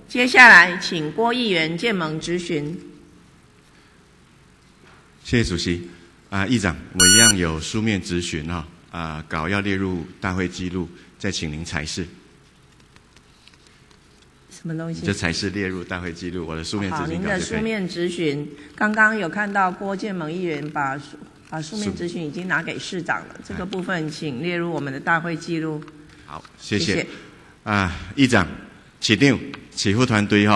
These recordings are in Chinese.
接下来，请郭议员见盟质询。 谢谢主席。议长，我一样有书面质询稿要列入大会记录，再请您裁示。 什么东西？ 就才是列入大会记录。我的书面质询稿就可以。 好，您的书面质询，刚刚有看到郭建盟议员把书面质询已经拿给市长了，这个部分请列入我们的大会记录。 好，谢谢。 谢谢。 议长、市长、市府团队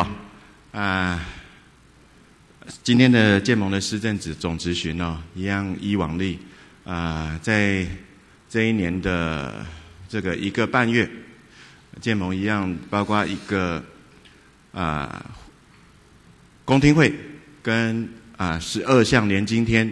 今天的建盟的施政总质询一样依往例在这一年的这个1个半月，建盟一样包括一个公听会跟12项连今天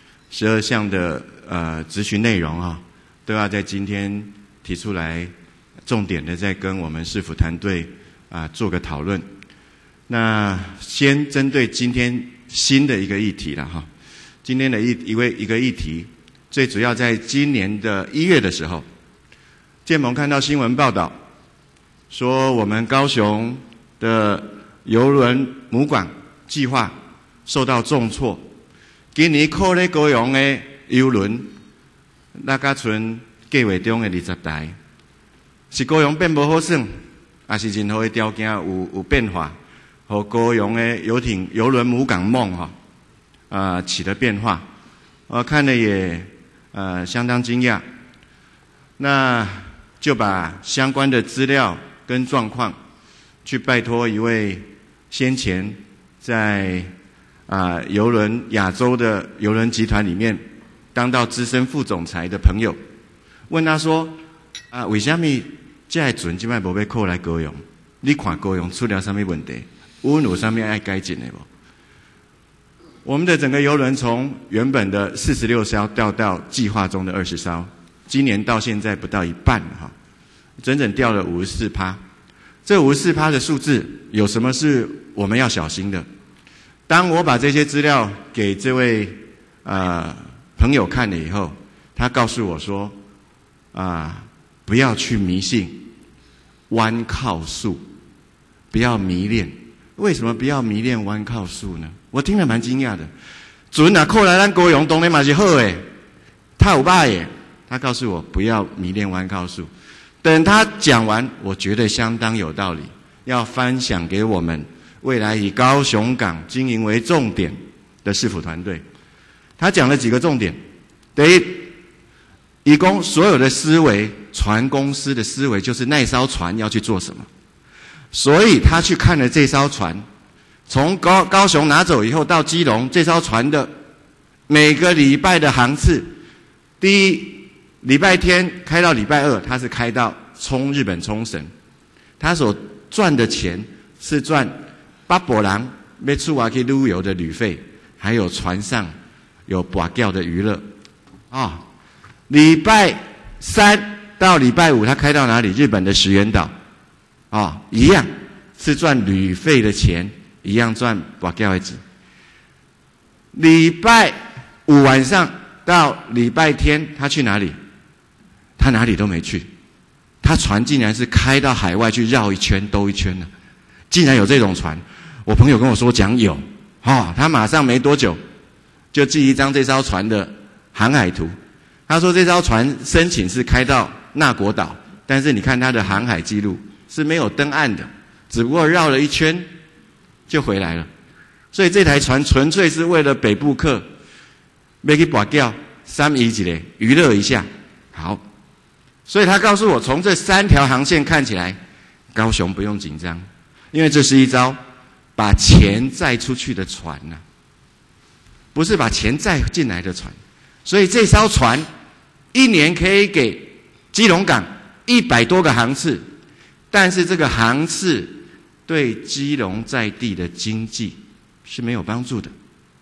12项的质询内容都要在今天提出来，重点的再跟我们市府团队做个讨论。那先针对今天新的一个议题了今天的一个议题，最主要在今年的1月的时候，建盟看到新闻报道说，我们高雄的邮轮母港计划受到重挫，今年靠咧高雄的邮轮，那甲剩计划中的20台，是高雄变无好耍，还是任何的条件有变化，和高雄的邮轮母港梦起了变化，我看了也相当惊讶，那就把相关的资料跟状况去拜托一位先前在亚洲的邮轮集团里面当到资深副总裁的朋友，问他说为什么这个船现在没被扣来高雄？你看高雄出了什么问题？有什么要改进的不？我们的整个邮轮从原本的46艘掉到计划中的20艘，今年到现在不到一半整整掉了54%。这54%的数字有什么是我们要小心的？当我把这些资料给这位朋友看了以后，他告诉我说不要去迷信弯靠数，不要迷恋。为什么不要迷恋弯靠数呢？我听了蛮惊讶的。船靠来咱高雄当然嘛是好诶，他有歹耶。他告诉我不要迷恋弯靠数。等他讲完，我觉得相当有道理，要分享给我们未来以高雄港经营为重点的市府团队。他讲了几个重点。第一，以供所有的思维，船公司的思维就是那艘船要去做什么。所以他去看了这艘船，从高雄拿走以后到基隆，这艘船的每个礼拜的航次，第一礼拜天开到礼拜二，他是开到日本冲绳，他所赚的钱是赚巴博郎要出去旅游的旅费，还有船上有拔吊的娱乐礼拜三到礼拜五他开到哪里？日本的石垣岛一样是赚旅费的钱，一样赚拔吊的钱。礼拜五晚上到礼拜天他去哪里？他哪里都没去，他船竟然是开到海外去绕一圈兜一圈呢，竟然有这种船。我朋友跟我说讲有他马上没多久就寄一张这艘船的航海图。他说这艘船申请是开到那国岛，但是你看他的航海记录是没有登岸的，只不过绕了一圈就回来了。所以这台船纯粹是为了北部客要去拔吊3移一下娱乐一下。好，所以他告诉我，从这3条航线看起来，高雄不用紧张，因为这是一艘把钱载出去的船不是把钱载进来的船。所以这艘船一年可以给基隆港100多个航次，但是这个航次对基隆在地的经济是没有帮助的。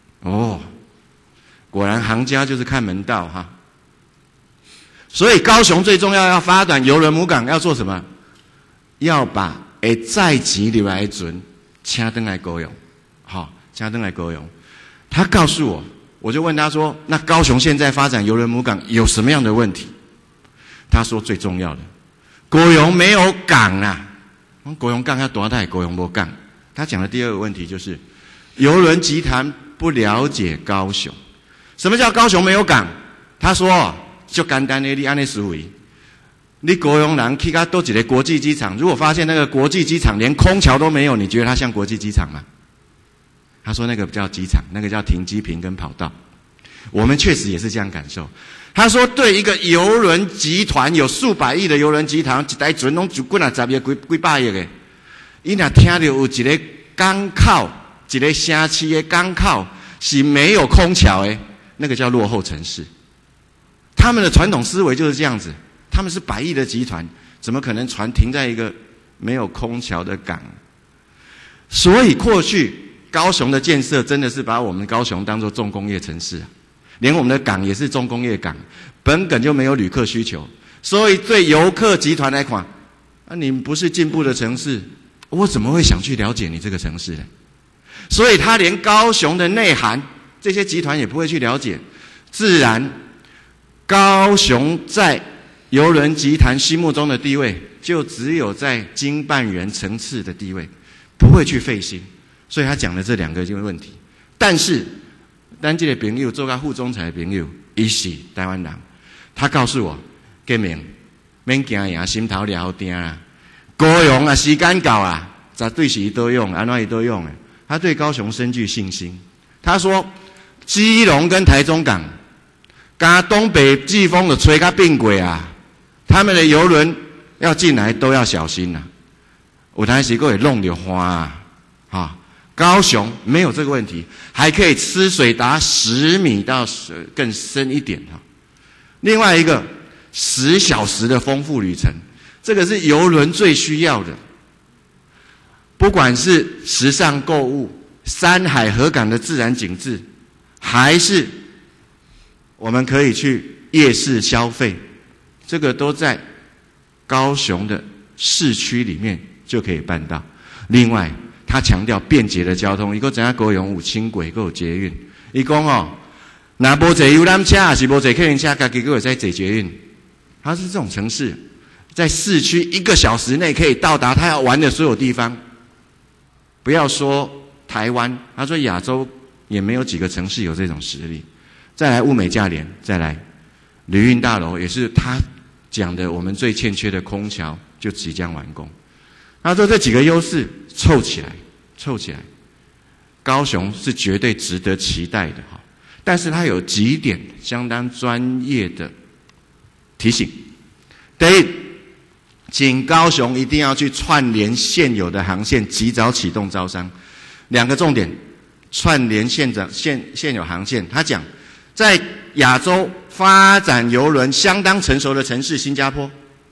果然行家就是看门道所以高雄最重要发展邮轮母港要做什么？要把载钱留来的船请回来高雄，请回来高雄。他告诉我，我就问他说，那高雄现在发展邮轮母港有什么样的问题？他说最重要的，高雄没有港高雄港要大台，高雄没港。他讲的第二个问题就是，邮轮集团不了解高雄。什么叫高雄没有港？他说，就简单的你按那思维，你高雄人去到多几个国际机场，如果发现那个国际机场连空桥都没有，你觉得它像国际机场吗？他说那个不叫机场，那个叫停机坪跟跑道。我们确实也是这样感受。他说，对一个邮轮集团，有数百亿的邮轮集团，一台船拢就几十亿、几百亿的，伊若听到有一个港口，一个城市的港口是没有空桥的，那个叫落后城市。他们的传统思维就是这样子，他们是百亿的集团，怎么可能船停在一个没有空桥的港？所以过去高雄的建设真的是把我们高雄当作重工业城市啊。连我们的港也是重工业港，本梗就没有旅客需求，所以对游客集团来看，你不是进步的城市，我怎么会想去了解你这个城市呢？所以他连高雄的内涵，这些集团也不会去了解，自然高雄在邮轮集团心目中的地位，就只有在经办人层次的地位，不会去费心。所以他讲了这两个问题，但是。咱这个朋友做个副总裁的朋友，他是台湾人。他告诉我，建明免惊呀，心头了定啦。高雄啊，时间到啊，绝对是他都用，安怎他都用的。他对高雄深具信心。他说，基隆跟台中港，加东北季风的吹个并轨啊，他们的邮轮要进来都要小心啊。有台时会弄到花啊。高雄没有这个问题，还可以吃水达10米到更深一点哈。另外一个10小时的丰富旅程，这个是邮轮最需要的。不管是时尚购物、山海河港的自然景致，还是我们可以去夜市消费，这个都在高雄的市区里面就可以办到。另外他强调便捷的交通，伊个怎样高雄有轻轨，有捷运。伊讲哦，那无坐游览车，还是无坐客运车，家己个会在坐捷运。它是这种城市，在市区1个小时内可以到达他要玩的所有地方。不要说台湾，他说亚洲也没有几个城市有这种实力。再来物美价廉，再来旅运大楼，也是他讲的我们最欠缺的空桥就即将完工。他说这几个优势凑起来，高雄是绝对值得期待的哈。但是他有几点相当专业的提醒。第一，请高雄一定要去串联现有的航线，及早启动招商。2个重点，串联现有航线。他讲，在亚洲发展邮轮相当成熟的城市，新加坡、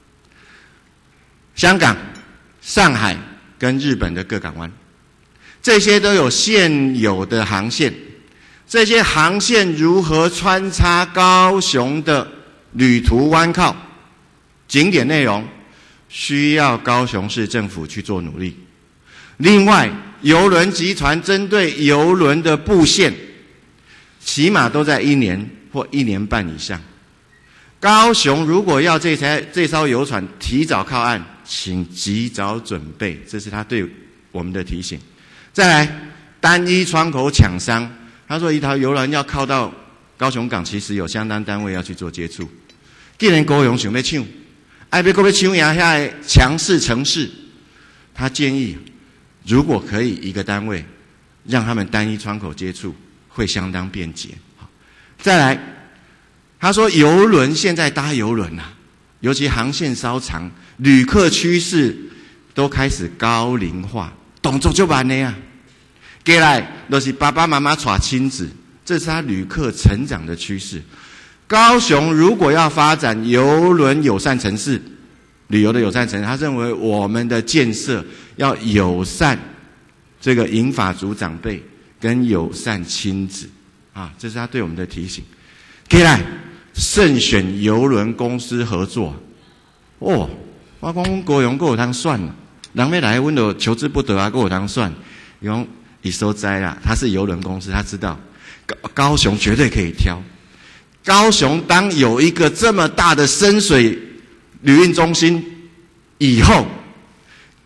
香港、上海跟日本的各港湾，这些都有现有的航线。这些航线如何穿插高雄的旅途湾靠景点内容，需要高雄市政府去做努力。另外，邮轮集团针对邮轮的布线，起码都在1年或1年半以上。高雄如果要这艘邮船提早靠岸，请及早准备，这是他对我们的提醒。再来，单一窗口抢商，他说一条邮轮要靠到高雄港，其实有相当单位要去做接触。既然高雄想要抢，要抢赢遐强势城市，他建议如果可以一个单位让他们单一窗口接触，会相当便捷。再来，他说邮轮现在搭邮轮啊，尤其航线稍长，旅客趋势都开始高龄化，动作就慢的啊。接下来就是爸爸妈妈带亲子，这是他旅客成长的趋势。高雄如果要发展邮轮友善城市，旅游的友善城市，他认为我们的建设要友善这个银发族长辈跟友善亲子啊，这是他对我们的提醒。接下来慎选邮轮公司合作。哦，我讲高雄还有通选，人要来阮就求之不得啊，还有通选。伊讲伊所在啦，他是邮轮公司，他知道高雄绝对可以挑。高雄当有一个这么大的深水旅运中心以后，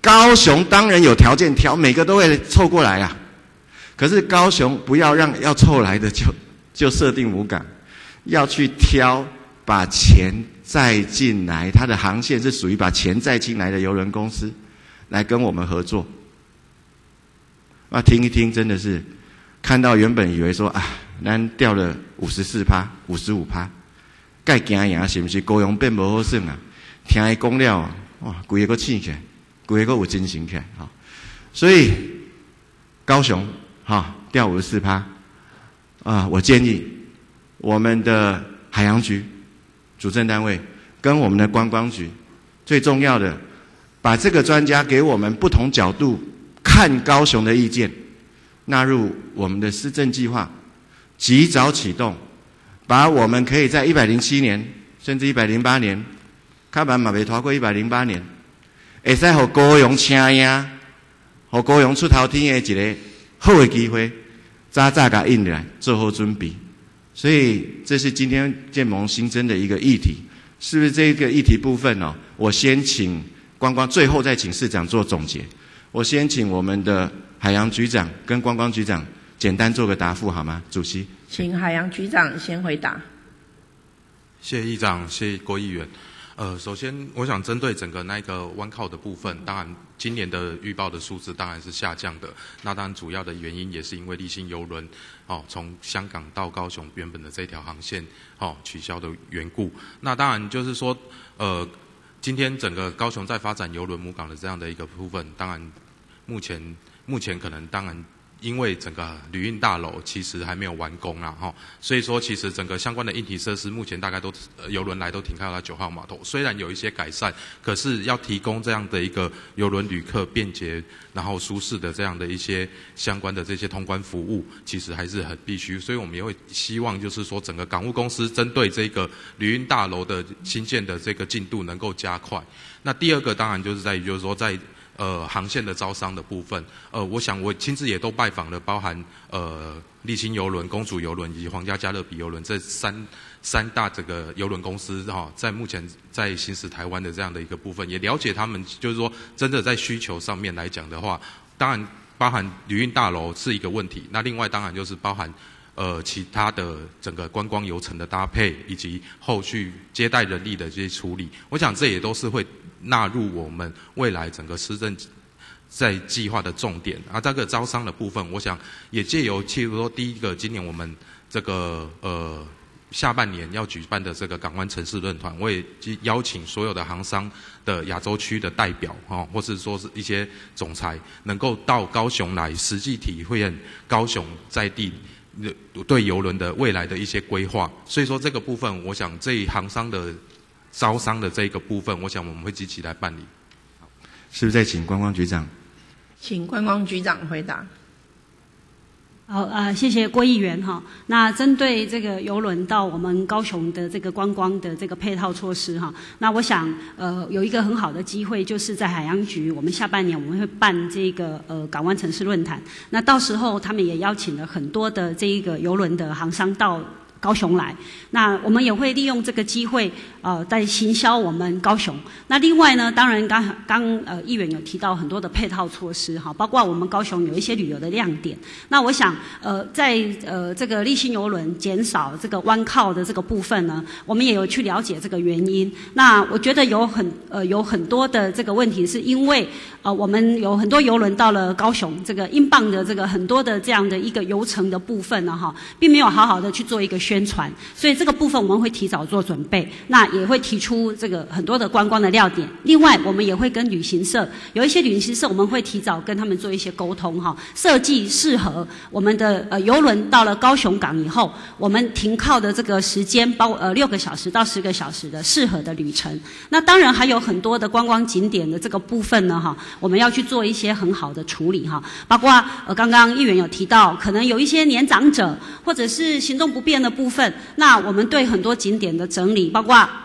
高雄当然有条件挑，每个都会凑过来啊。可是高雄不要让要凑来的就设定母港，要去挑把钱载进来，它的航线是属于把钱载进来的邮轮公司来跟我们合作。听一听，真的是看到原本以为说啊，咱掉了54%、55%，该惊赢是不是高雄变不好耍啊？听伊讲了，哇，规个醒起来，规个有精神起来哈。所以高雄掉54%我建议我们的海洋局主政单位跟我们的观光局，最重要的，把这个专家给我们不同角度看高雄的意见纳入我们的施政计划，及早启动，把我们可以在107年甚至108年，卡板嘛未拖过108年，会使互高雄请赢，互高雄出头天的一个好的机会，早早甲印来做好准备。所以这是今天建盟新增的一个议题，是不是这个议题部分我先请观光，最后再请市长做总结。我先请我们的海洋局长跟观光局长简单做个答复好吗？主席， 请海洋局长先回答。 谢谢议长，谢谢郭议员。首先我想针对整个那个湾靠的部分，当然今年的预报的数字当然是下降的，那当然主要的原因也是因为立新邮轮从香港到高雄原本的这条航线取消的缘故。那当然就是说今天整个高雄在发展邮轮母港的这样的一个部分，当然目前可能当然因为整个旅运大楼其实还没有完工啦所以说其实整个相关的硬体设施目前大概都邮轮来都停靠到9号码头，虽然有一些改善，可是要提供这样的一个邮轮旅客便捷然后舒适的这样的一些相关的这些通关服务，其实还是很必须。所以我们也会希望就是说整个港务公司针对这个旅运大楼的新建的这个进度能够加快。那第二个当然就是在于就是说在航线的招商的部分，我想我亲自也都拜访了，包含立新邮轮、公主邮轮以及皇家加勒比邮轮这三大这个邮轮公司在目前在行驶台湾的这样的一个部分，也了解他们就是说真的在需求上面来讲的话，当然包含旅运大楼是一个问题，那另外当然就是包含其他的整个观光游程的搭配，以及后续接待人力的这些处理，我想这也都是会纳入我们未来整个施政在计划的重点。这个招商的部分，我想也借由譬如说第一个，今年我们这个下半年要举办的这个港湾城市论坛，我也邀请所有的航商的亚洲区的代表或是说是一些总裁，能够到高雄来实际体会高雄在地对邮轮的未来的一些规划。所以说这个部分，我想这一航商的招商的这个部分，我想我们会积极来办理。 是不是再请观光局长？ 请观光局长回答。 好，谢谢郭议员哈。那针对这个邮轮到我们高雄的这个观光的这个配套措施哈，那我想有一个很好的机会，就是在海洋局，我们下半年我们会办这个港湾城市论坛。那到时候他们也邀请了很多的这一个邮轮的航商到高雄来，那我们也会利用这个机会，在行销我们高雄。那另外呢，当然刚议员有提到很多的配套措施哈，包括我们高雄有一些旅游的亮点。那我想，在这个立新邮轮减少这个湾靠的这个部分呢，我们也有去了解这个原因。那我觉得有很多的这个问题，是因为我们有很多邮轮到了高雄，这个英镑的这个很多的这样的一个游程的部分呢，并没有好好的去做一个宣传，所以这个部分我们会提早做准备，那也会提出这个很多的观光的亮点。另外，我们也会跟旅行社，有一些旅行社我们会提早跟他们做一些沟通设计适合我们的邮轮到了高雄港以后，我们停靠的这个时间6个小时到10个小时的适合的旅程。那当然还有很多的观光景点的这个部分呢我们要去做一些很好的处理包括刚刚议员有提到，可能有一些年长者或者是行动不便的部分，那我们对很多景点的整理，包括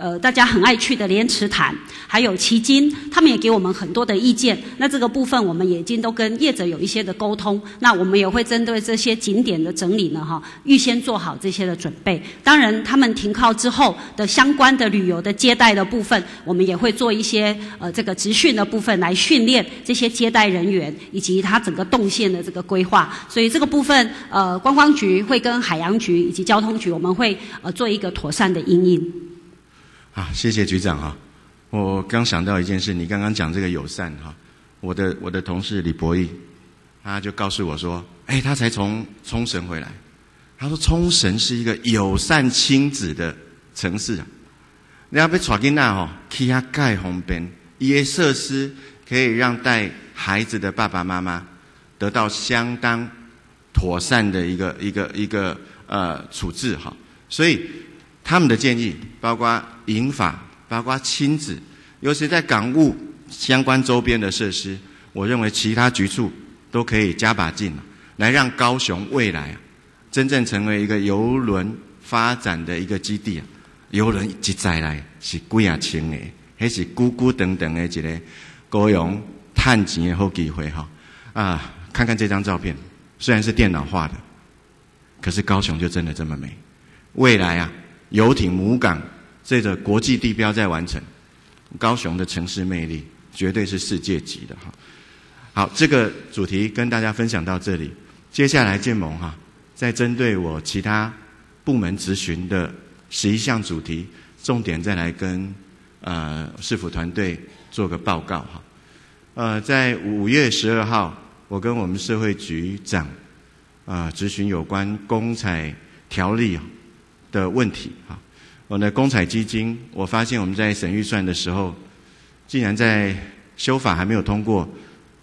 大家很爱去的莲池潭，还有旗津，他们也给我们很多的意见。那这个部分我们也已经都跟业者有一些的沟通，那我们也会针对这些景点的整理呢，预先做好这些的准备。当然，他们停靠之后的相关的旅游的接待的部分，我们也会做一些这个职训的部分来训练这些接待人员以及他整个动线的这个规划。所以这个部分，观光局会跟海洋局以及交通局，我们会做一个妥善的因应。 啊，谢谢局长哈。我刚想到一件事，你刚刚讲这个友善哈，我的同事李博义，他就告诉我说，他才从冲绳回来，他说冲绳是一个友善亲子的城市啊。你要被带囡仔吼，去遐介方便，伊的设施可以让带孩子的爸爸妈妈得到相当妥善的一个处置哈，所以他们的建议包括银发，包括亲子，尤其在港务相关周边的设施，我认为其他局处都可以加把劲，来让高雄未来真正成为一个邮轮发展的一个基地。邮轮一载来是几啊千个，还是孤孤等等的一个高雄探钱的好机会哈。看看这张照片，虽然是电脑画的，可是高雄就真的这么美。未来游艇母港这个国际地标在完成，高雄的城市魅力绝对是世界级的哈。好，这个主题跟大家分享到这里，接下来建盟再针对我其他部门咨询的11项主题，重点再来跟市府团队做个报告哈。在5月12号，我跟我们社会局长咨询有关公采条例的问题哈。我的公采基金，我发现我们在审预算的时候，竟然在修法还没有通过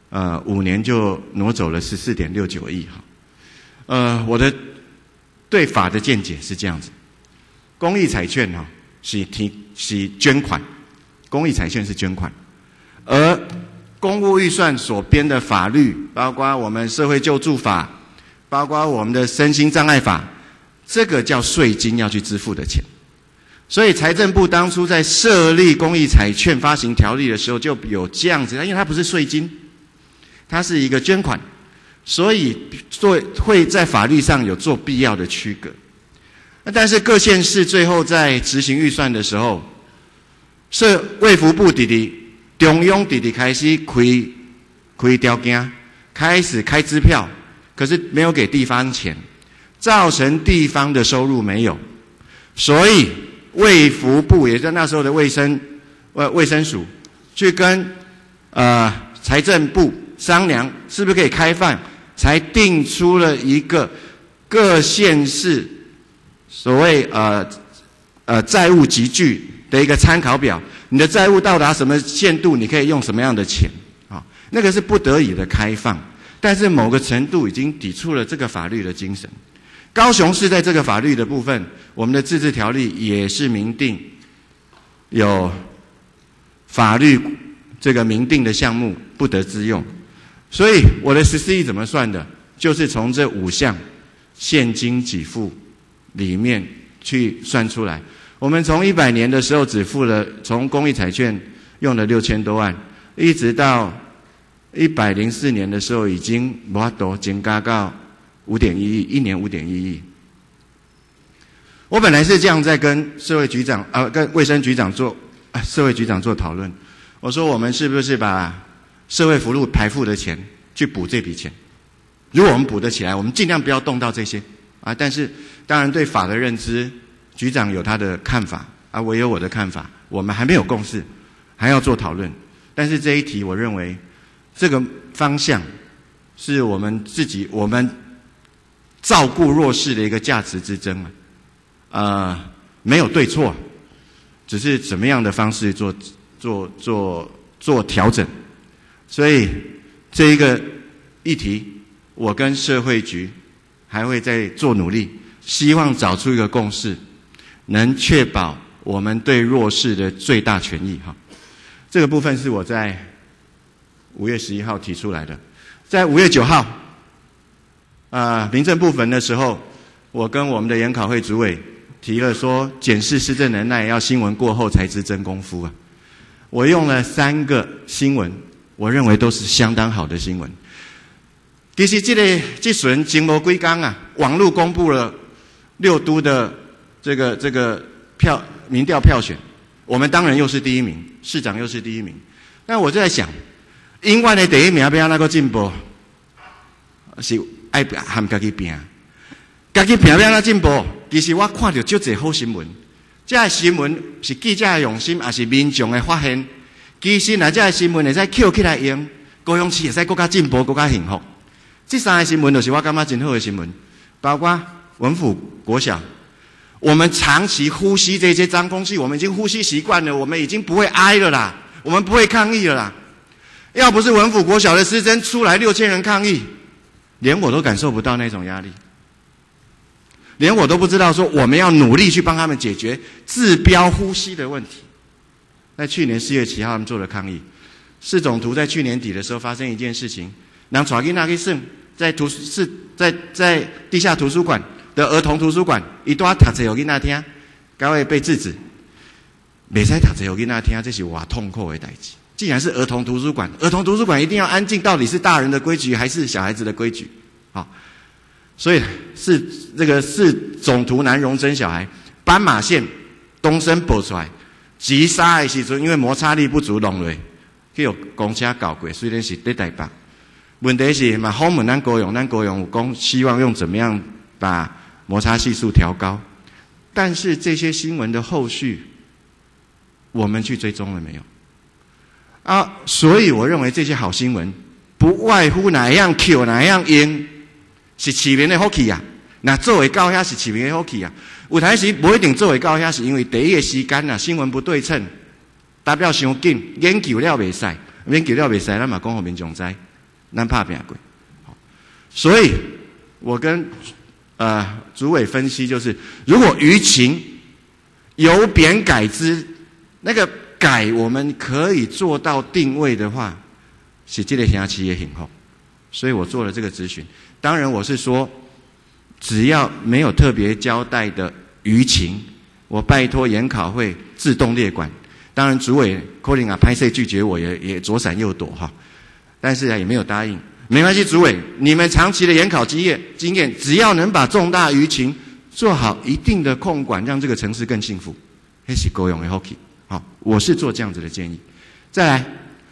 ，5年就挪走了14.69亿哈。我的对法的见解是这样子。公益彩券是捐款，公益彩券是捐款，而公务预算所编的法律，包括我们社会救助法，包括我们的身心障碍法，这个叫税金要去支付的钱。所以财政部当初在设立公益彩券发行条例的时候，就有这样子，因为它不是税金，它是一个捐款，所以会在法律上有做必要的区隔。但是各县市最后在执行预算的时候，卫福部中央开始开条件，开始开支票，可是没有给地方钱，造成地方的收入没有，所以卫福部也在那时候的卫生署去跟财政部商量，是不是可以开放，才定出了一个各县市所谓债务集聚的一个参考表，你的债务到达什么限度，你可以用什么样的钱啊？那个是不得已的开放，但是某个程度已经抵触了这个法律的精神。高雄市在这个法律的部分，我们的自治条例也是明定有法律这个明定的项目不得自用，所以我的14亿怎么算的？就是从这5项现金给付里面去算出来。我们从100年的时候只付了，从公益彩券用了6000多万，一直到104年的时候，已经没法度增加到5.1亿，一年5.1亿。我本来是这样在跟社会局长跟卫生局长社会局长做讨论。我说我们是不是把社会福利排付的钱去补这笔钱？如果我们补得起来，我们尽量不要动到这些但是当然对法的认知，局长有他的看法我有我的看法，我们还没有共识，还要做讨论。但是这一题，我认为这个方向是我们照顾弱势的一个价值之争没有对错，只是怎么样的方式做调整。所以这一个议题，我跟社会局还会再做努力，希望找出一个共识，能确保我们对弱势的最大权益这个部分是我在5月11号提出来的。在5月9号民政部分的时候，我跟我们的研考会主委提了说检视施政能耐要新闻过后才知真功夫啊。我用了3个新闻，我认为都是相当好的新闻。其实这轮经没几天啊，网络公布了6都的这个民调票选，我们当然又是第1名，市长又是第1名。但我就在想，永远的第1名要哪个进步？是爱和自己拼，自己拼要哪进步？其实我看到很多好新闻，这新闻是记者的用心，还是民众的发现？其实啊，这新闻会使捡起来用，高雄市会使更加进步、更加幸福。这3个新闻就是我感觉真好的新闻，包括文府国小，我们长期呼吸这些脏空气，我们已经呼吸习惯了，我们已经不会哀了啦，我们不会抗议了啦。要不是文府国小的师生出来6000人抗议，连我都感受不到那种压力，连我都不知道说我们要努力去帮他们解决治标呼吸的问题。在去年4月7号他们做了抗议，市总图在去年底的时候发生一件事情，让带囡仔去耍，在地下图书馆的儿童图书馆，伊在读册给囡仔听，才会被制止。袂使读册给囡仔听，这是我痛苦的代志。既然是儿童图书馆，儿童图书馆一定要安静，到底是大人的规矩还是小孩子的规矩？好，所以是总图南荣臻小孩，斑马线东升补出来，急刹的时阵，因为摩擦力不足弄落，去有公车搞过，虽然是在台北。问题是嘛，访问咱高雄有讲希望用怎么样把摩擦系数调高，但是这些新闻的后续，我们去追踪了没有？啊，所以我认为这些好新闻不外乎哪样 Q 哪样用，是市民的福气啊。那做会到遐是市民的福气啊。有台时不一定做会到遐，是因为第一个时间啊，新闻不对称，达标伤紧，研究了袂使，研究了袂使，咱嘛讲互民众知。咱怕拼过，所以我跟主委分析，就是如果舆情由贬改之，那个改我们可以做到定位的话，是这个城市的幸福。所以我做了这个咨询。当然我是说，只要没有特别交代的舆情，我拜托研考会自动列管。当然主委可能拍摄拒绝我，也左闪右躲哈。但是也没有答应，没关系，主委，你们长期的研考经验，只要能把重大舆情做好一定的控管，让这个城市更幸福，那是高雄的福气。好，我是做这样子的建议。再来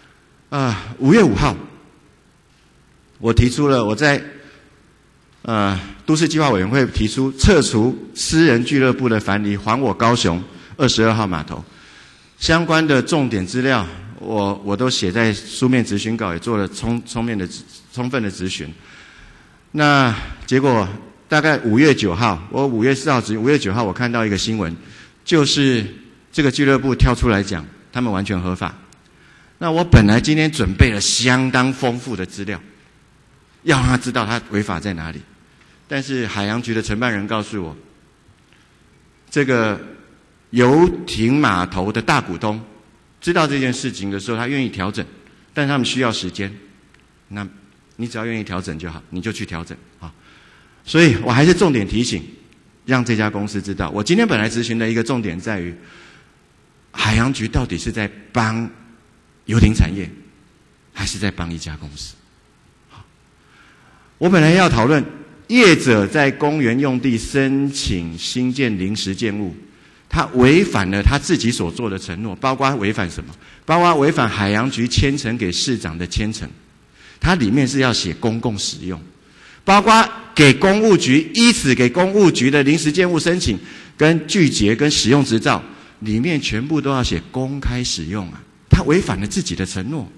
，5月5号，我提出了我在都市计划委员会提出撤除私人俱乐部的藩篱，还我高雄22号码头相关的重点资料。我都写在书面质询稿，也做了充分的质询。那结果大概5月9号，我5月4号5月9号我看到一个新闻，就是这个俱乐部跳出来讲，他们完全合法。那我本来今天准备了相当丰富的资料，要让他知道他违法在哪里。但是海洋局的承办人告诉我，这个游艇码头的大股东知道这件事情的时候，他愿意调整，但他们需要时间。那你只要愿意调整就好，你就去调整啊。所以我还是重点提醒，让这家公司知道。我今天本来咨询的一个重点在于，海洋局到底是在帮游艇产业，还是在帮一家公司？好，我本来要讨论业者在公园用地申请新建临时建物，他违反了他自己所做的承诺，包括违反什么？包括违反海洋局签呈给市长的签呈，它里面是要写公共使用，包括给公务局依此给公务局的临时建物申请跟拒绝跟使用执照，里面全部都要写公开使用啊！他违反了自己的承诺。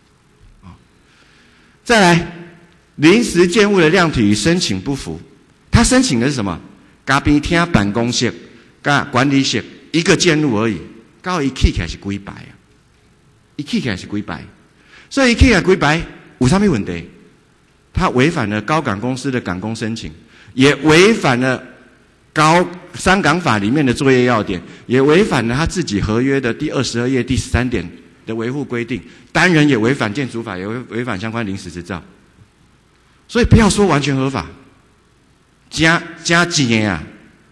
再来，临时建物的量体与申请不符，他申请的是什么？嘉宾厅办公室。管理室一个建筑而已，到一起起来是几排啊？一起起来是几排，所以一起起来几排有什么问题？他违反了高港公司的港工申请，也违反了商港法里面的作业要点，也违反了他自己合约的第22页第13点的维护规定，当然也违反建筑法，也违反相关临时执照。所以不要说完全合法，加钱啊！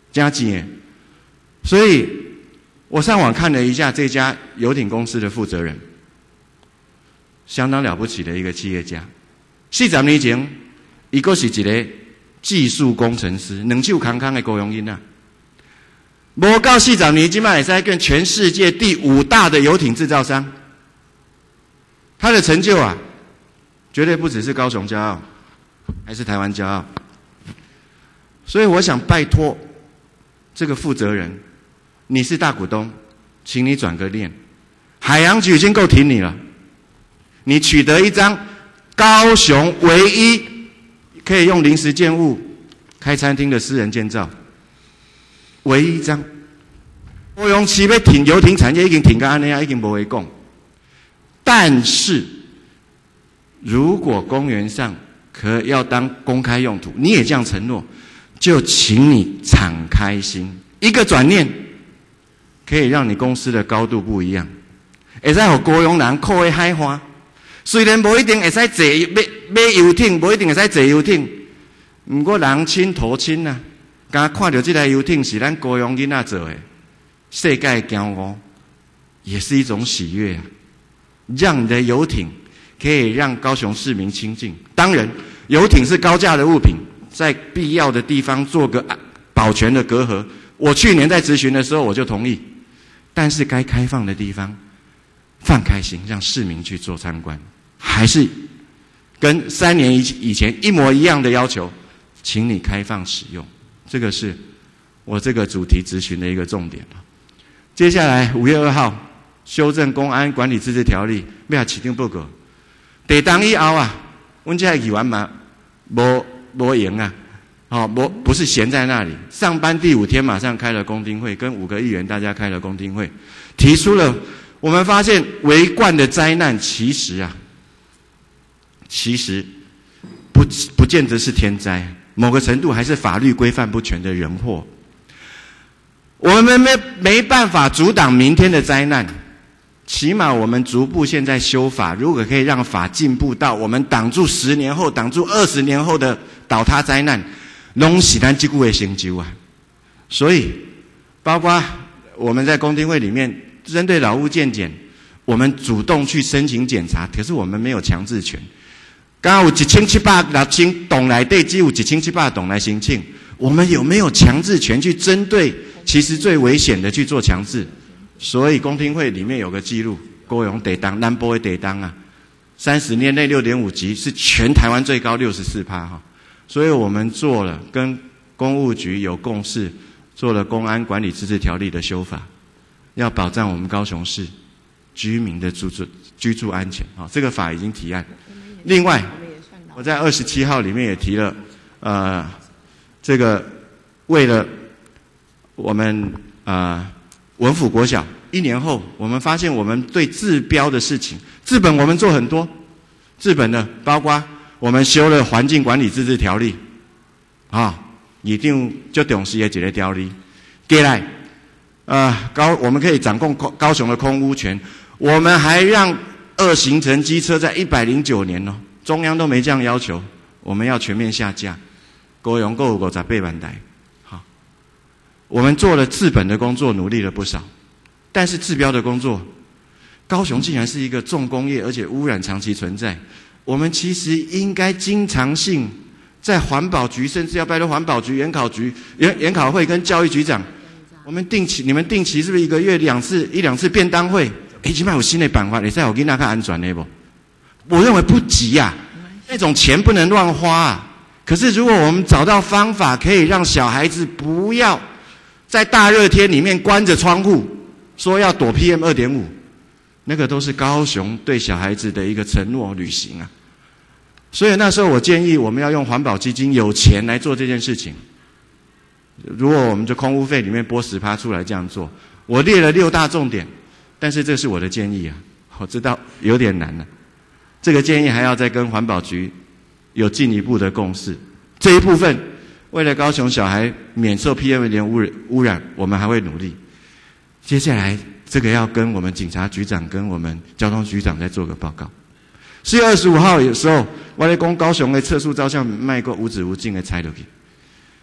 加钱耶。所以我上网看了一下这家游艇公司的负责人，相当了不起的一个企业家。40年前，他还是一个技术工程师，两手空空的高雄囡仔。没到40年，现在也是跟全世界第5大的游艇制造商。他的成就啊，绝对不只是高雄骄傲，还是台湾骄傲。所以我想拜托这个负责人，你是大股东，请你转个念。海洋局已经够挺你了，你取得一张高雄唯一可以用临时建物开餐厅的私人建造，唯一一张。高雄市要挺游艇产业已经挺到这样，已经没话讲。但是如果公园上要当公开用途，你也这样承诺，就请你敞开心，一个转念可以让你公司的高度不一样，会使让高雄人靠的海花。虽然不一定会使坐买游艇，不一定会使坐游艇，不过人亲头亲啊，刚看到这台游艇是咱高雄囡仔做的，世界骄傲，也是一种喜悦啊。让你的游艇可以让高雄市民亲近。当然，游艇是高价的物品，在必要的地方做个保全的隔阂。我去年在质询的时候我就同意，但是该开放的地方放开心，让市民去做参观，还是跟3年以前一模一样的要求，请你开放使用。这个是我这个主题质询的一个重点。接下来5月2号修正公安管理自治条例，要市长报告。地当以后啊，我们这议员嘛，没赢啊，不是闲在那里。上班第5天马上开了公听会，跟5个议员大家开了公听会，提出了我们发现围冠的灾难其实不见得是天灾，某个程度还是法律规范不全的人祸。我们没办法阻挡明天的灾难，起码我们逐步现在修法，如果可以让法进步到我们挡住10年后、挡住20年后的倒塌灾难，拢是咱这句的成就啊。所以，包括我们在公听会里面针对劳务健检，我们主动去申请检查，可是我们没有强制权。刚刚有1760栋内底只有1700栋来申请，我们有没有强制权去针对其实最危险的去做强制？所以公听会里面有个记录，高雄地当南部的地当啊，30年内6.5级是全台湾最高64%哈。所以我们做了跟公务局有共识，做了公安管理自治条例的修法，要保障我们高雄市居民的居住安全啊。这个法已经提案。另外，我在27号里面也提了，这个为了我们文府国小1年后，我们发现我们对治标的事情，治本我们做很多，治本的包括我们修了环境管理自治条例，一定就重视的一个条例。接下来，我们可以掌控高雄的空污权，我们还让2行程机车在109年哦，中央都没这样要求，我们要全面下架，高雄够58万台。我们做了治本的工作，努力了不少，但是治标的工作，高雄竟然是一个重工业，而且污染长期存在。我们其实应该经常性在环保局，甚至要拜托环保局、研考会跟教育局长，我们你们定期是不是1个月1、2次便当会？现在有新的办法，你再有给那个安全的不？我认为不急啊，那种钱不能乱花啊。可是如果我们找到方法，可以让小孩子不要在大热天里面关着窗户，说要躲 PM2.5， 那个都是高雄对小孩子的一个承诺履行啊。所以那时候我建议我们要用环保基金有钱来做这件事情。如果我们就空污费里面拨10%出来这样做，我列了6大重点，但是这是我的建议啊，我知道有点难了。这个建议还要再跟环保局有进一步的共识。这一部分为了高雄小孩免受 PM2.5 污染，我们还会努力。接下来这个要跟我们警察局长跟我们交通局长再做个报告。4月25号有时候我在讲高雄的测速照相卖过无止无尽的拆落去，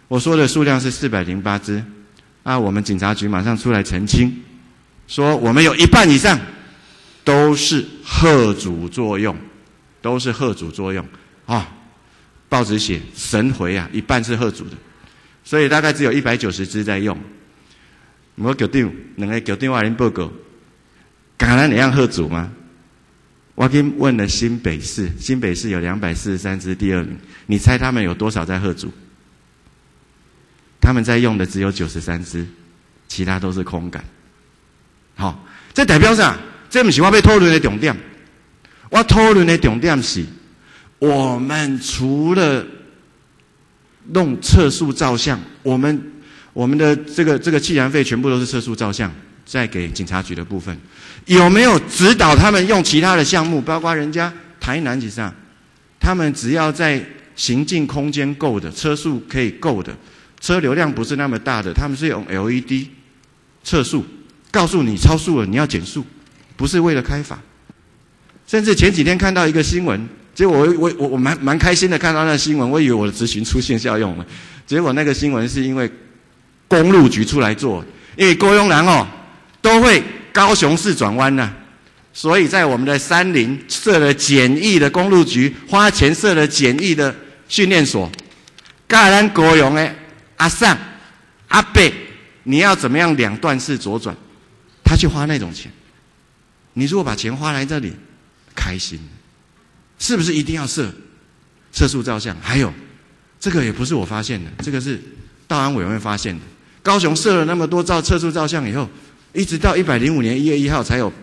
我说的数量是408只，我们警察局马上出来澄清，说我们有一半以上都是嚇阻作用，都是嚇阻作用报纸写神回一半是嚇阻的，所以大概只有190只在用。我局长两个局长我跟报告，敢咱那样嚇阻吗？我跟问了新北市，新北市有243只，第2名，你猜他们有多少在嚇阻？他们在用的只有93只，其他都是空感。这代表啥？这不是我要讨论的重点。我讨论的重点是，我们除了弄测速照相，我们的这个气燃费全部都是测速照相，再给警察局的部分，有没有指导他们用其他的项目？包括人家台南其实他们只要在行进空间够的，车速可以够的，车流量不是那么大的，他们是用 LED 测速，告诉你超速了你要减速，不是为了开罚。甚至前几天看到一个新闻，结果我蛮开心的看到那个新闻，我以为我的咨询出现效用了，结果那个新闻是因为公路局出来做，因为高雄人都会高雄市转弯所以在我们的山林设了简易的公路局，花钱设了简易的训练所，教咱高雄的阿上阿伯，你要怎么样2段式左转，他去花那种钱。你如果把钱花来这里，开心，是不是一定要设测速照相？还有，这个也不是我发现的，这个是道安委员会发现的。高雄设了那么多测速照相以后，一直到105年1月1号才有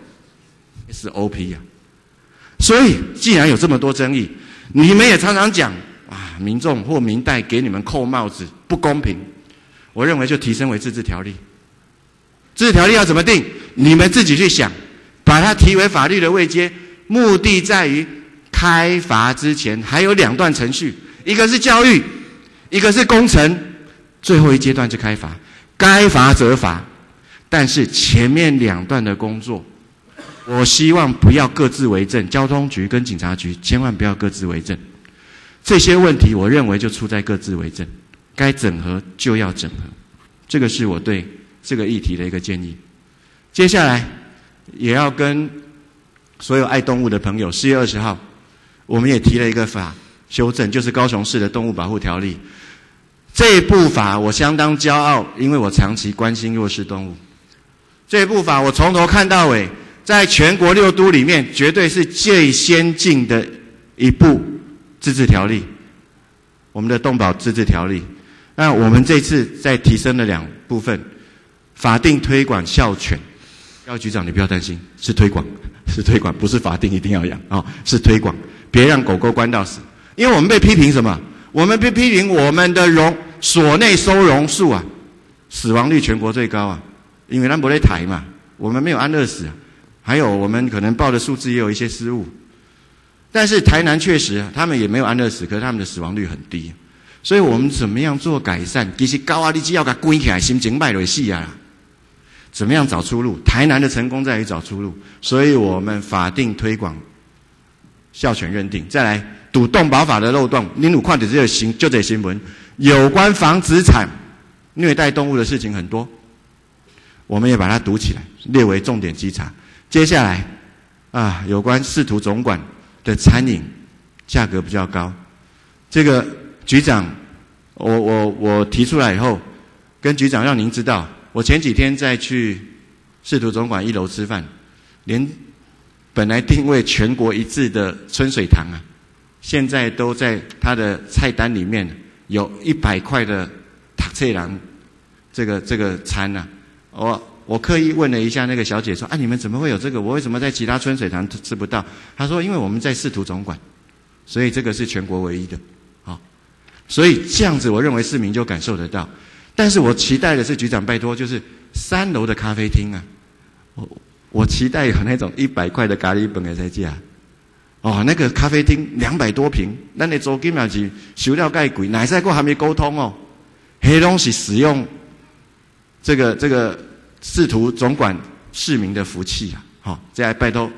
SOP 所以既然有这么多争议，你们也常常讲民众或民代给你们扣帽子不公平，我认为就提升为自治条例。自治条例要怎么定？你们自己去想，把它提为法律的位阶，目的在于开罚之前还有2段程序，一个是教育，一个是工程，最后一阶段就开罚，该罚则罚。但是前面2段的工作，我希望不要各自为政，交通局跟警察局千万不要各自为政。这些问题我认为就出在各自为政，该整合就要整合，这个是我对这个议题的一个建议。接下来也要跟所有爱动物的朋友，4月20号我们也提了一个法修正，就是高雄市的动物保护条例。这部法我相当骄傲，因为我长期关心弱势动物。这部法我从头看到尾，在全国6都里面绝对是最先进的一部自治条例，我们的动保自治条例。那我们这次再提升了2部分，法定推广校犬。局长你不要担心，是推广，不是法定一定要养是推广，别让狗狗关到死。因为我们被批评什么？我们被批评我们的所内收容数死亡率全国最高因为咱没在台嘛，我们没有安乐死还有我们可能报的数字也有一些失误。但是台南确实他们也没有安乐死，可是他们的死亡率很低。所以我们怎么样做改善？其实高你只要给它关起来，心情歹就死啦。怎么样找出路？台南的成功在于找出路，所以我们法定推广校犬认定。再来堵动保法的漏洞，您有看到这个新闻，有关防止产虐待动物的事情很多，我们也把它堵起来，列为重点稽查。接下来有关视图总管的餐饮价格比较高，这个局长我提出来以后，跟局长让您知道。我前几天再去视图总管1楼吃饭，连本来定位全国一致的春水堂现在都在他的菜单里面有100块的读册人这个餐我刻意问了一下那个小姐说你们怎么会有这个？我为什么在其他春水堂吃不到？她说因为我们在视图总管，所以这个是全国唯一的所以这样子我认为市民就感受得到。但是我期待的是局长拜托，就是3楼的咖啡厅我期待有那种100块的咖喱饭的才价那个咖啡厅200多平，咱的租金也是收了介贵，哪会还没沟通黑东西使用这个视图总管市民的福气再拜托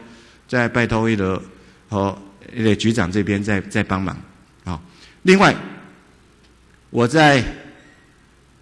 1楼那个局长这边再帮忙另外我在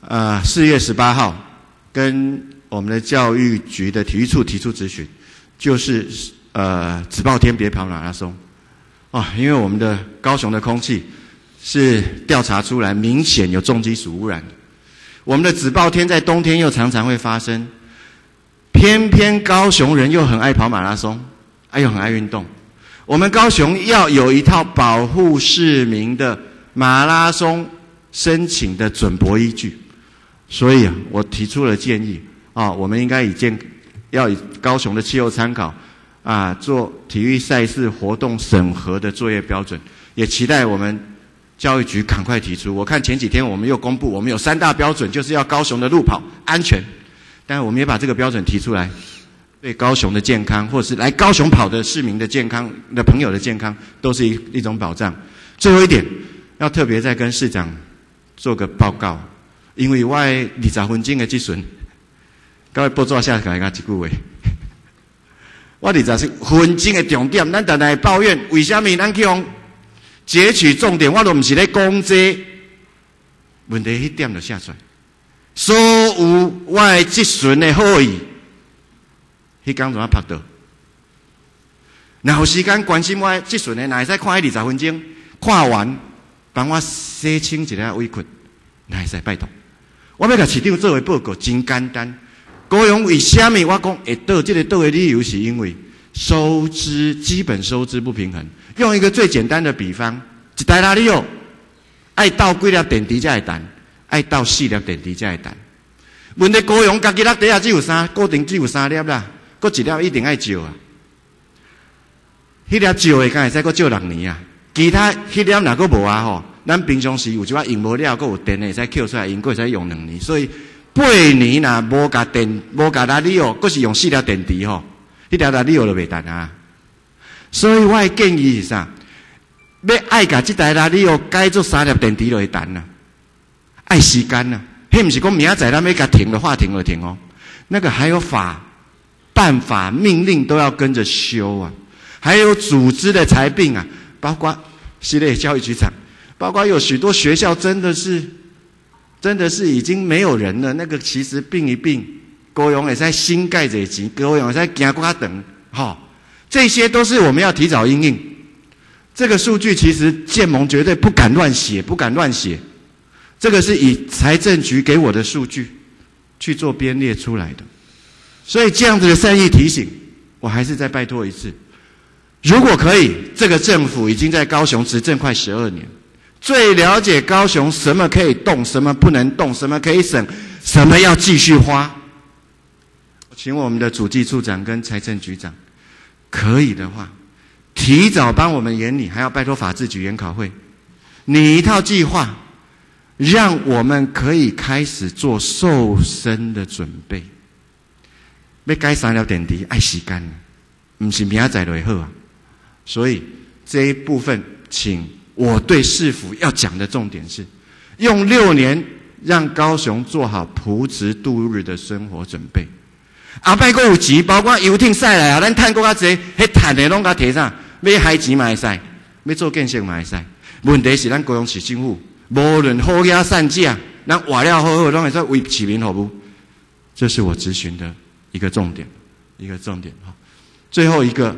4月18号跟我们的教育局的体育处提出质询，就是只报天别跑马拉松因为我们的高雄的空气是调查出来明显有重金属污染的，我们的只报天在冬天又常常会发生，偏偏高雄人又很爱跑马拉松，又很爱运动。我们高雄要有一套保护市民的马拉松申请的准驳依据，所以我提出了建议我们应该要以高雄的气候参考做体育赛事活动审核的作业标准，也期待我们教育局赶快提出。我看前几天我们又公布，我们有3大标准，就是要高雄的路跑安全，但我们也把这个标准提出来，对高雄的健康，或是来高雄跑的市民的健康的朋友的健康，都是一种保障。最后一点，要特别再跟市长做个报告，因为我20分钟的质询，各位报纸下来讲一句话，我20分钟的重点，咱常常抱怨，为什么咱去用截取重点，我都不是在讲这问题，那点就写出来。所有我的质询的好意，那天怎么拍到？然后时间关心我质询的，哪会使看20分钟，看完帮我洗清一下委屈，哪会使拜托？我要甲市长做的报告真简单。高雄为什么我讲会倒这个倒的理由，是因为基本收支不平衡。用一个最简单的比方，一台拉力爱倒几粒电池才会弹，爱倒4粒电池才会弹。问题高雄家己拉底下固定只有3粒啦，搁1粒一定爱照啊。迄粒照的，敢会使搁照6年啊？其他迄粒若搁无咱平常时有一摆用无了，搁有电的会使扣出来，搁会使用2年。所以8年若无甲电无甲拉力搁是用4粒电池迄粒拉力就袂弹啊。所以我的建议是啥？要爱甲这台拉力改做3粒电池就会弹啦，爱时间啦。迄不是讲明仔载咱要甲停了，话停了停那个还有办法、命令都要跟着修啊，还有组织的裁并啊，包括系列教育局长，包括有许多学校真的是已经没有人了。那个其实并一并，高雄会使新盖这钱，高雄会使行更较长，这些都是我们要提早因应。这个数据其实建盟绝对不敢乱写，这个是以财政局给我的数据去做编列出来的。所以这样子的善意提醒，我还是再拜托一次，如果可以，这个政府已经在高雄执政快12年，最了解高雄什么可以动，什么不能动，什么可以省，什么要继续花。请我们的主计处长跟财政局长，可以的话，提早帮我们研拟，还要拜托法制局研考会拟一套计划，让我们可以开始做瘦身的准备。要改3粒电池，爱时间，不是明仔载就会好啊。所以这一部分，请我对市府要讲的重点是，用6年让高雄做好朴质度日的生活准备。后摆还有钱，包括游艇赛来咱赚更较济，迄赚的拢甲摕上，要海钱嘛会使，要做建设嘛会使。问题是咱高雄市政府，无论好野善价，咱活了好，拢会使为市民服务。这是我质询的一个重点。最后一个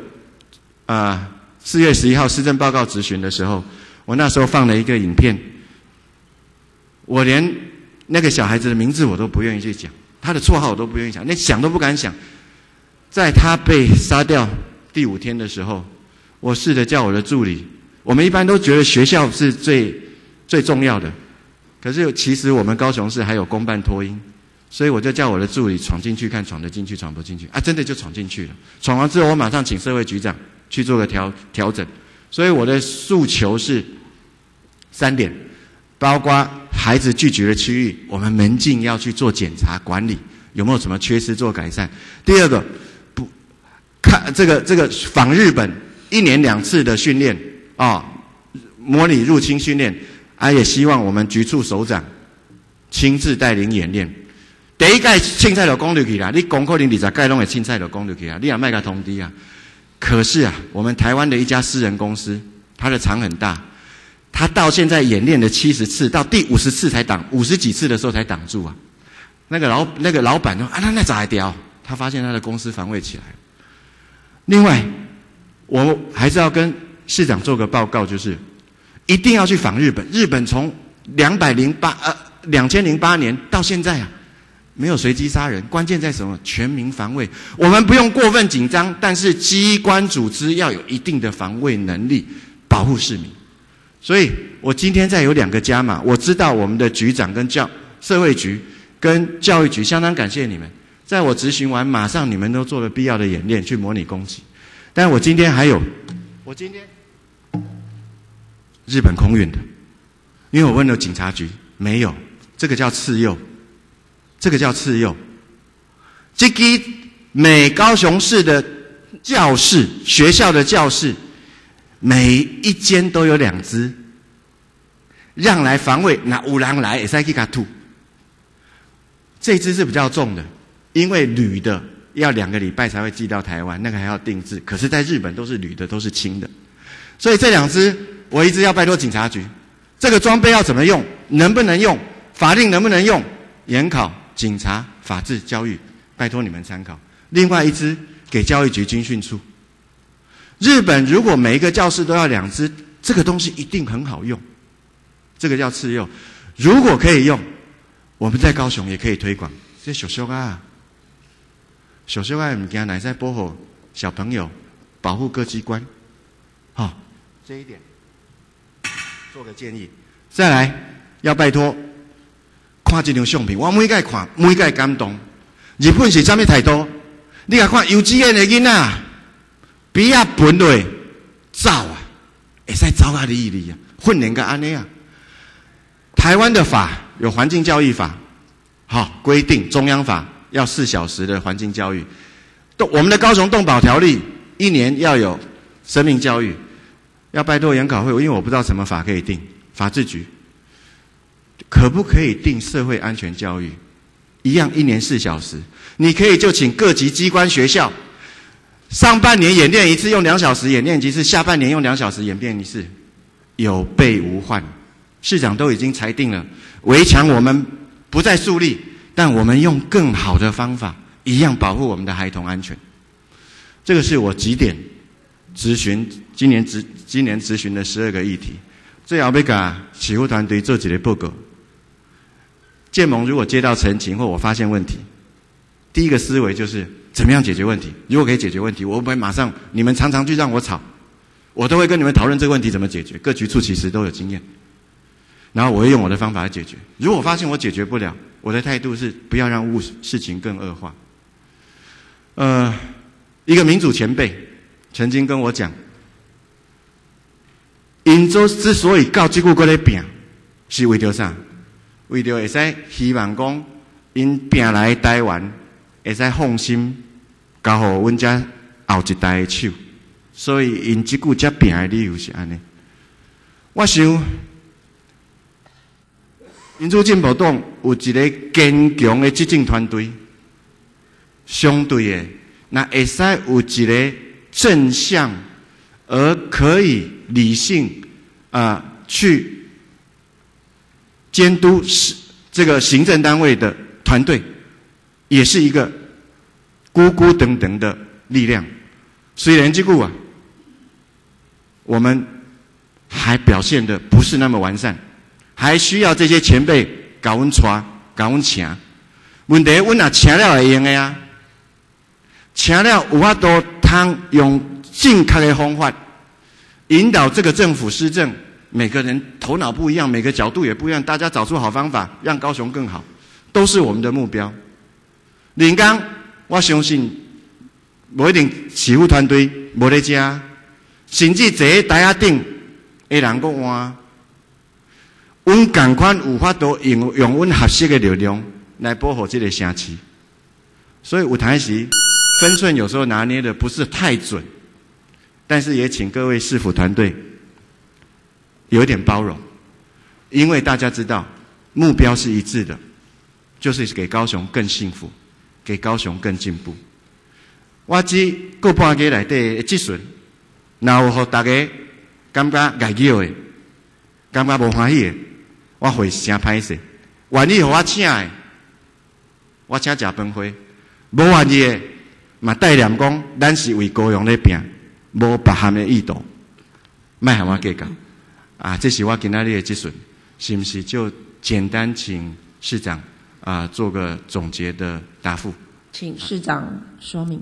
，4月11号施政报告质询的时候，我那时候放了一个影片，我连那个小孩子的名字我都不愿意去讲，他的绰号我都不愿意讲，连想都不敢想。在他被杀掉第5天的时候，我试着叫我的助理，我们一般都觉得学校是最重要的，可是其实我们高雄市还有公办托婴，所以我就叫我的助理闯进去看，闯得进去闯不进去真的就闯进去了。闯完之后，我马上请社会局长去做个调整。所以我的诉求是3点，包括孩子聚集的区域，我们门禁要去做检查管理，有没有什么缺失做改善。第二个，这个访日本1年2次的训练模拟入侵训练，也希望我们局处首长亲自带领演练。第一届凊彩就讲入去啦，你讲可能20届拢会凊彩就讲入去啦，你也莫甲通知啊。可是我们台湾的一家私人公司，它的厂很大， 他到现在演练了70次，到第50次才50几次的时候才挡住啊。那个老板说啊，那咋还掉？他发现他的公司防卫起来了。另外，我还是要跟市长做个报告，就是一定要去访日本。日本从2008年到现在啊，没有随机杀人，关键在什么？全民防卫。我们不用过分紧张，但是机关组织要有一定的防卫能力，保护市民。所以我今天再有2个加码，我知道我们的局长跟社会局跟教育局相当感谢你们，在我执行完，马上你们都做了必要的演练去模拟攻击。但我今天日本空运的，因为我问了警察局，没有，这个叫次幼，这个叫次幼。这个每高雄市的教室，学校的教室，每一间都有2只，让来防卫，那有人来也可以给他吐。这只是比较重的，因为铝的要2个礼拜才会寄到台湾，那个还要定制。可是在日本都是铝的，都是轻的，所以这2只我一直要拜托警察局，这个装备要怎么用，能不能用，法令能不能用，研考、警察、法治、教育，拜托你们参考。另外一只给教育局军训处。日本如果每一个教室都要2只，这个东西一定很好用，这个叫次幼。如果可以用，我们在高雄也可以推广。这小小的物件乃在保护小朋友，保护各机关。好，这一点做个建议。再来要拜托看这张相片，我每届看每届感动。日本是什么态度？你来看幼稚园的囡仔，鼻啊分落走啊，会使走啊哩啊，训练个安尼啊。台湾的法有环境教育法，好规定中央法要4小时的环境教育。我们的高雄动保条例1年要有生命教育，要拜托研考会，因为我不知道什么法可以定，法制局可不可以定社会安全教育？一样1年4小时，你可以就请各级机关学校，上半年演练一次，用2小时演练一次，下半年用2小时演练一次，有备无患。市长都已经裁定了，围墙我们不再树立，但我们用更好的方法，一样保护我们的孩童安全。这个是我几点咨询今年咨询的12个议题。最后要给起护团队做一个报告。建盟如果接到陈情或我发现问题，第一个思维就是怎么样解决问题。如果可以解决问题，我不会马上你们常常去让我吵，我都会跟你们讨论这个问题怎么解决。各局处其实都有经验，然后我会用我的方法来解决。如果我发现我解决不了，我的态度是不要让事情更恶化。一个民主前辈曾经跟我讲，因之所以到这久还在拼，是为着啥？为着会使希望讲，因拼来台湾会使放心交予阮遮后一代的手，所以因这久才拼的理由是安尼。我想，民主进步党有一个坚强的执政团队，相对的，那会使有一个正向而可以理性去监督这个行政单位的团队，也是一个孤孤等等的力量。虽然这个我们还表现的不是那么完善，还需要这些前辈给我们带，给我们请。问题我若请了会用的啊，请了有法度通用正确的方法引导这个政府施政。每个人头脑不一样，每个角度也不一样，大家找出好方法，让高雄更好，都是我们的目标。另外，我相信不一定市府团队没在家，甚至坐在台下顶的人讲话，我们同款有法度用我们合适的力量来保护这个城市。所以有台时分寸有时候拿捏的不是太准，但是也请各位市府团队有一点包容，因为大家知道目标是一致的，就是给高雄更幸福，给高雄更进步。我这个半个内底的质询，然后让大家感觉ideal的， 感觉无欢喜的，我会是真歹势。愿意互我请的，我请食饭会；无愿意的，嘛带念讲，咱是为高雄咧拼，无别项的意图，莫和我计较。这是我今仔日的质询，是不是就简单请市长做个总结的答复？ 请市长说明。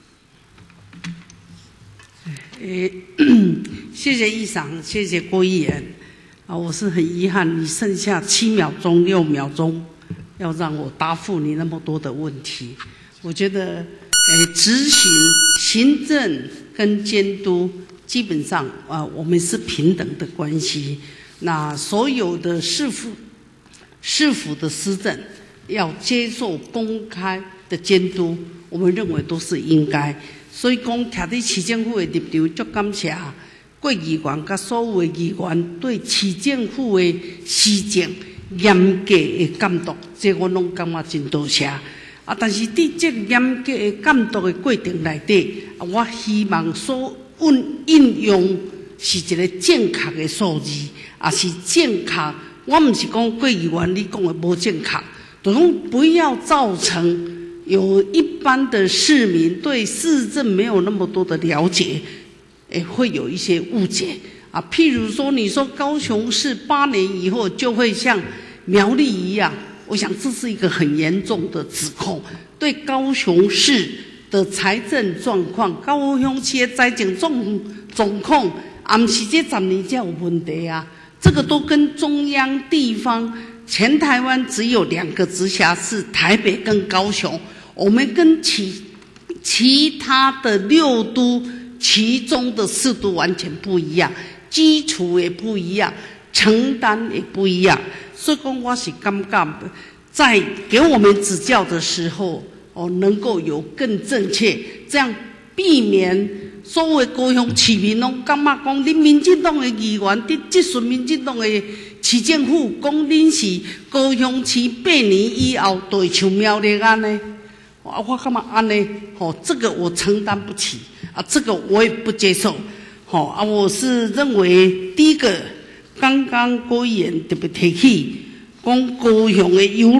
谢谢议长，谢谢郭议员。我是很遗憾，你剩下7秒钟、6秒钟，要让我答复你那么多的问题。我觉得，执行、行政跟监督，基本上我们是平等的关系。那所有的市府的施政要接受公开的监督，我们认为都是应该。所以讲，徛伫市政府的立场，足感谢各议员甲所有的议员对市政府的施政严格的监督，这我拢感觉真多谢。但是伫这严格的监督的过程内底，我希望所运用是一个正确的数字，也是正确。我唔是讲各议员你讲的无正确，就讲不要造成有一般的市民对市政没有那么多的了解，会有一些误解譬如说，你说高雄市8年以后就会像苗栗一样，我想这是一个很严重的指控，对高雄市的财政状况、高雄市的财政状况，不是这10年才有问题啊。这个都跟中央地方，全台湾只有2个直辖市，台北跟高雄，我们跟其他的6都其中的4都完全不一样，基础也不一样，承担也不一样。所以讲，我是感觉在给我们指教的时候，能够有更正确，这样避免所有高雄市民拢感觉讲，恁民进党的议员伫质询民进党的市政府，讲恁是高雄市8年以后就会像苗栗安尼。我干嘛安呢？这个我承担不起这个我也不接受。我是认为第一个，刚刚郭议员特别提起，讲高雄的邮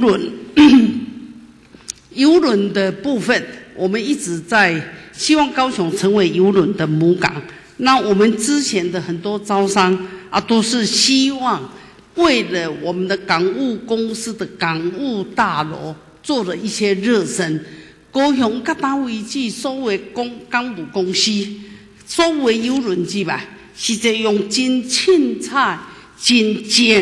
轮的部分，我们一直在希望高雄成为邮轮的母港。那我们之前的很多招商都是希望为了我们的港务公司的港务大楼做了一些热身。高雄甲单位至所有的港务公司，所有的邮轮机吧，是在用真凊彩、真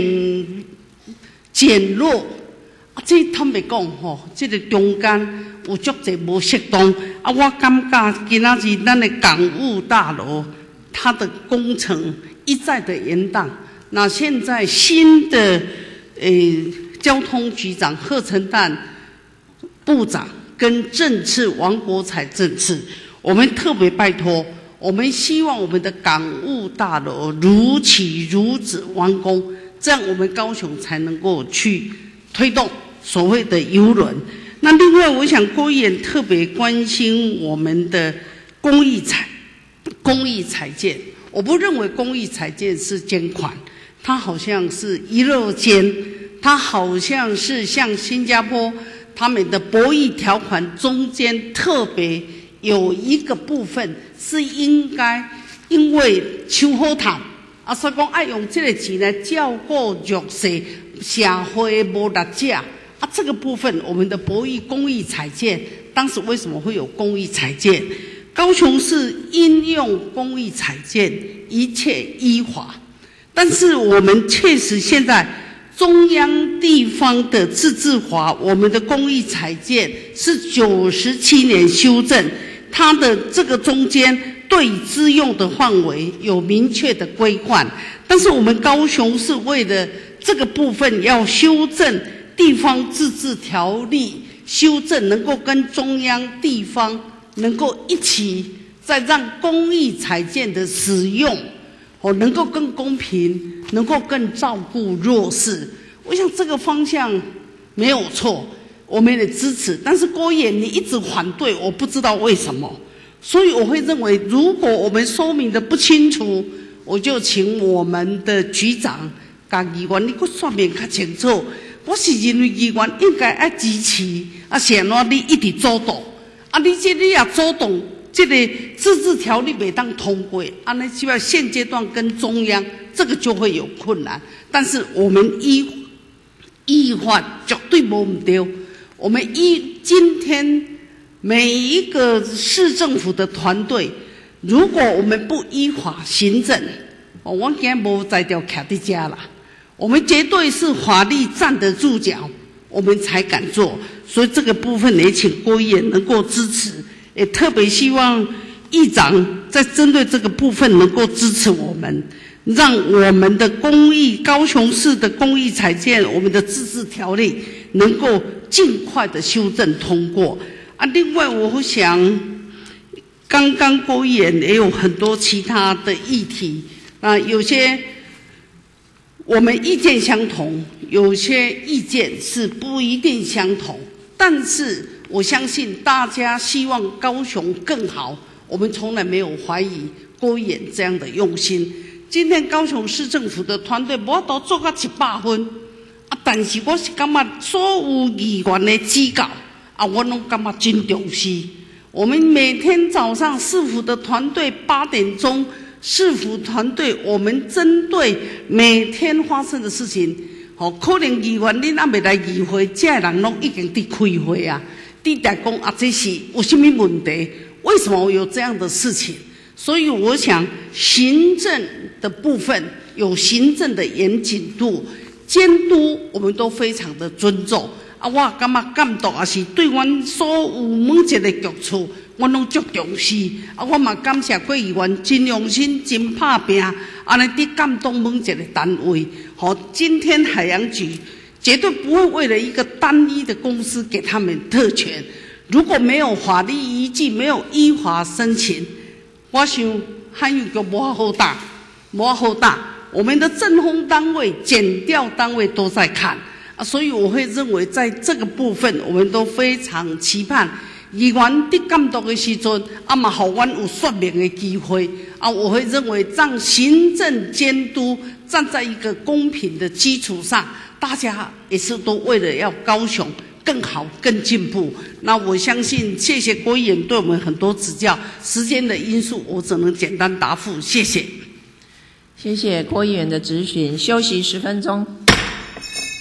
简陋。这坦白讲这个中间有足侪无适当我感觉今仔日咱的港务大楼，它的工程一再的延宕。那现在新的交通局长贺成旦部长跟政次王国材政次，我们特别拜托，我们希望我们的港务大楼如期如此完工，这样我们高雄才能够去推动所谓的邮轮。那另外，我想郭议员特别关心我们的公益彩件，我不认为公益彩件是捐款，它好像是一乐捐，它好像是像新加坡他们的博弈条款中间特别有一个部分是应该因为抢好谈所以讲爱用这个钱来照顾弱势社会无力者这个部分我们的博弈公益彩件，当时为什么会有公益彩件？高雄市应用公益彩件一切依法，但是我们确实现在中央地方的自治法，我们的公益彩件是97年修正，它的这个中间对资用的范围有明确的规范，但是我们高雄市为了这个部分要修正地方自治条例，修正能够跟中央地方能够一起再让公益彩件的使用能够更公平，能够更照顾弱势。我想这个方向没有错，我们也支持。但是郭议员你一直反对，我不知道为什么。所以我会认为，如果我们说明的不清楚，我就请我们的局长甲议员你搁说明较清楚。我是认为议员应该要支持，是安怎你一直阻挡，你也阻挡这个自治条例袂当通过，安尼需要现阶段跟中央这个就会有困难。但是我们依法绝对无唔对，我们今天每一个市政府的团队，如果我们不依法行政，我今日无在条徛伫遮啦。我们绝对是法律站得住脚，我们才敢做。所以这个部分也请郭议员能够支持，也特别希望议长在针对这个部分能够支持我们，让我们的公益高雄市的公益彩券，我们的自治条例能够尽快的修正通过。另外我想，刚刚郭议员也有很多其他的议题有些我们意见相同，有些意见是不一定相同，但是我相信大家希望高雄更好，我们从来没有怀疑郭议员这样的用心。今天高雄市政府的团队无都做到100分但是我是感觉所有议员的指教我拢感觉真重视。我们每天早上市府的团队8点钟。市府团队，我们针对每天发生的事情，可能议员恁还没来议会，这人拢已经伫开会伫在讲这是有什么问题？为什么有这样的事情？所以我想，行政的部分有行政的严谨度，监督我们都非常的尊重我感觉感动，也是对阮所有每一个局处。我拢足重视我嘛感谢郭议员真用心、真拍拼，安尼伫感动每一个单位。今天海洋局绝对不会为了一个单一的公司给他们特权。如果没有法律依据，没有依法申请，我想汉语局无好大，无好大。我们的政风单位、检调单位都在看所以我会认为在这个部分，我们都非常期盼。议员伫监督的时阵嘛，互阮有说明的机会我会认为让行政监督站在一个公平的基础上，大家也是都为了要高雄更好、更进步。那我相信，谢谢郭议员对我们很多指教。时间的因素，我只能简单答复，谢谢。 谢谢郭议员的质询，休息10分钟。